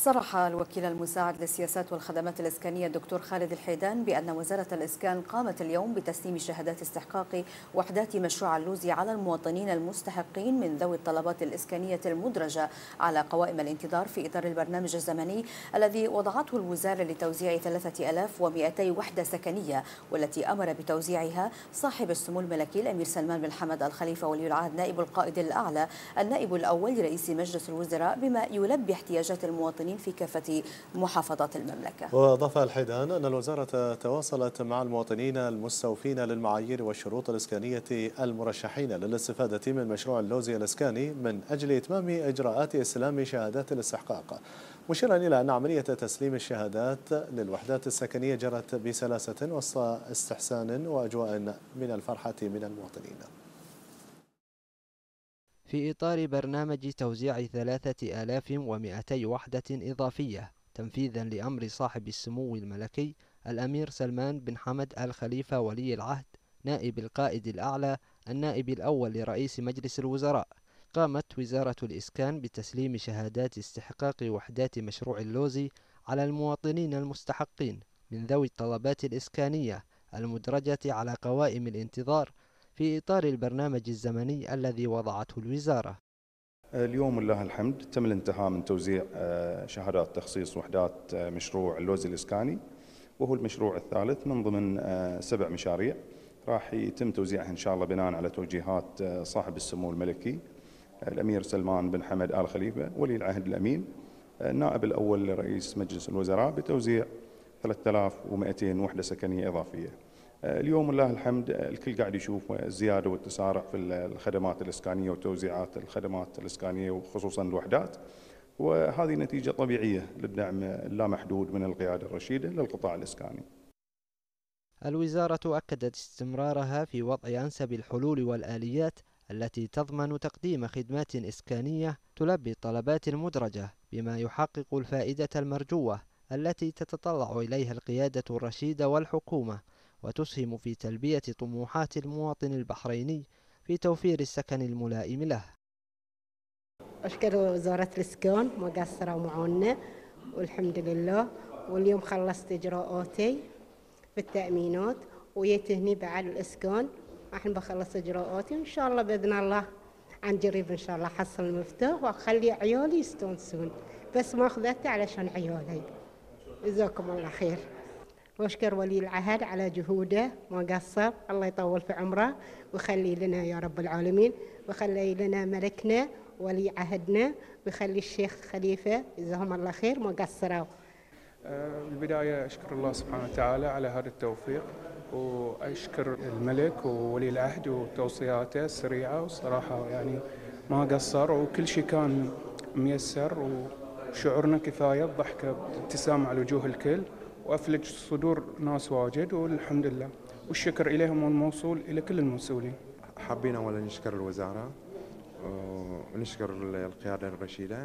صرح الوكيل المساعد للسياسات والخدمات الإسكانية الدكتور خالد الحيدان بأن وزارة الإسكان قامت اليوم بتسليم شهادات استحقاق وحدات مشروع اللوزي على المواطنين المستحقين من ذوي الطلبات الإسكانية المدرجة على قوائم الانتظار في إطار البرنامج الزمني الذي وضعته الوزارة لتوزيع 3200 وحدة سكنية، والتي أمر بتوزيعها صاحب السمو الملكي الأمير سلمان بن حمد آل خليفة ولي العهد نائب القائد الأعلى النائب الأول لرئيس مجلس الوزراء، بما يلبي احتياجات المواطنين في كافة محافظات المملكة. وأضاف الحيدان أن الوزارة تواصلت مع المواطنين المستوفين للمعايير والشروط الإسكانية المرشحين للاستفادة من مشروع اللوزي الإسكاني من أجل إتمام إجراءات استلام شهادات الاستحقاق، مشيرا إلى أن عملية تسليم الشهادات للوحدات السكنية جرت بسلاسة وسط استحسان وأجواء من الفرحة من المواطنين. في إطار برنامج توزيع 3200 وحدة إضافية تنفيذا لأمر صاحب السمو الملكي الأمير سلمان بن حمد آل خليفة ولي العهد نائب القائد الأعلى النائب الأول لرئيس مجلس الوزراء، قامت وزارة الإسكان بتسليم شهادات استحقاق وحدات مشروع اللوزي على المواطنين المستحقين من ذوي الطلبات الإسكانية المدرجة على قوائم الانتظار في إطار البرنامج الزمني الذي وضعته الوزارة. اليوم لله الحمد تم الانتهاء من توزيع شهادات تخصيص وحدات مشروع اللوزي الإسكاني، وهو المشروع الثالث من ضمن 7 مشاريع راح يتم توزيعها إن شاء الله بناء على توجيهات صاحب السمو الملكي الأمير سلمان بن حمد آل خليفة ولي العهد الأمين النائب الأول لرئيس مجلس الوزراء بتوزيع 3200 وحدة سكنية إضافية. اليوم لله الحمد الكل قاعد يشوف الزيادة والتسارع في الخدمات الإسكانية وتوزيعات الخدمات الإسكانية وخصوصا الوحدات، وهذه نتيجة طبيعية للدعم اللامحدود من القيادة الرشيدة للقطاع الإسكاني. الوزارة أكدت استمرارها في وضع أنسب الحلول والآليات التي تضمن تقديم خدمات إسكانية تلبي الطلبات المدرجة بما يحقق الفائدة المرجوة التي تتطلع إليها القيادة الرشيدة والحكومة، وتسهم في تلبية طموحات المواطن البحريني في توفير السكن الملائم له. أشكر وزارة الإسكان مقصرة ومعاونة والحمد لله، واليوم خلصت إجراءاتي في التأمينات وجيت هني بعد الإسكان الحين بخلص إجراءاتي وإن شاء الله بإذن الله عن قريب إن شاء الله حصل المفتاح وأخلي عيالي يستونسون، بس ما أخذته علشان عيالي. جزاكم الله خير. واشكر ولي العهد على جهوده ما قصر، الله يطول في عمره ويخلي لنا يا رب العالمين، ويخلي لنا ملكنا ولي عهدنا، ويخلي الشيخ خليفة جزاهم الله خير ما قصروا. بالبداية أشكر الله سبحانه وتعالى على هذا التوفيق، وأشكر الملك وولي العهد وتوصياته السريعة، وصراحة يعني ما قصر وكل شيء كان ميسر، وشعورنا كفاية بضحكة ابتسامة على وجوه الكل وأفلج صدور ناس واجد، والحمد لله والشكر إليهم والموصول إلى كل المسؤولين. حابين أولا نشكر الوزارة ونشكر القيادة الرشيدة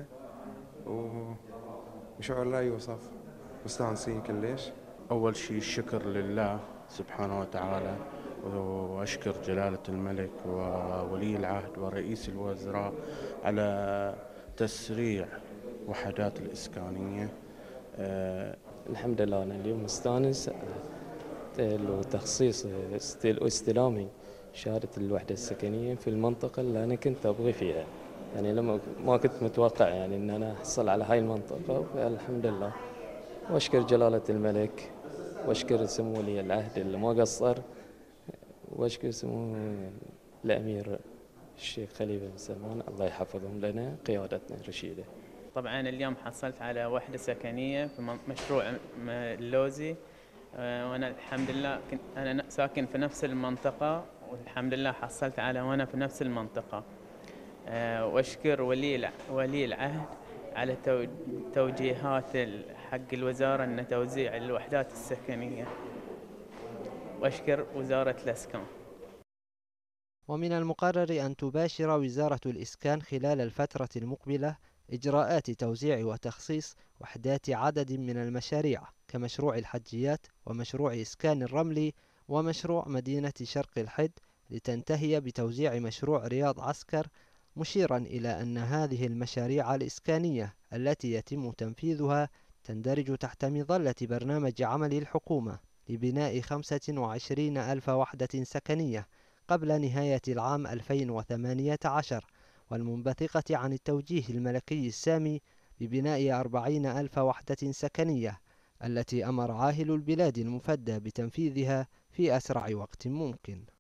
وشعور لا يوصف، مستانسين كلش. أول شيء الشكر لله سبحانه وتعالى، وأشكر جلالة الملك وولي العهد ورئيس الوزراء على تسريع وحدات الإسكانية. الحمد لله أنا اليوم مستانس وتخصيص واستلامي شهادة الوحدة السكنية في المنطقة اللي أنا كنت أبغي فيها، يعني لما ما كنت متوقع يعني إن أنا أحصل على هاي المنطقة، فالحمد لله. وأشكر جلالة الملك وأشكر سمو ولي العهد اللي ما قصر، وأشكر سمو الأمير الشيخ خليفة بن سلمان الله يحفظهم لنا قيادتنا الرشيدة. طبعا اليوم حصلت على وحدة سكنية في مشروع اللوزي، وأنا الحمد لله أنا ساكن في نفس المنطقة، والحمد لله حصلت على وأنا في نفس المنطقة. وأشكر ولي العهد على توجيهات حق الوزارة أن توزيع الوحدات السكنية، وأشكر وزارة الإسكان. ومن المقرر أن تباشر وزارة الإسكان خلال الفترة المقبلة إجراءات توزيع وتخصيص وحدات عدد من المشاريع كمشروع الحجيات ومشروع إسكان الرملي ومشروع مدينة شرق الحد، لتنتهي بتوزيع مشروع رياض عسكر مشيرا إلى أن هذه المشاريع الإسكانية التي يتم تنفيذها تندرج تحت مظلة برنامج عمل الحكومة لبناء 25,000 وحدة سكنية قبل نهاية العام 2018، والمنبثقة عن التوجيه الملكي السامي ببناء 40,000 وحدة سكنية التي أمر عاهل البلاد المفدى بتنفيذها في أسرع وقت ممكن.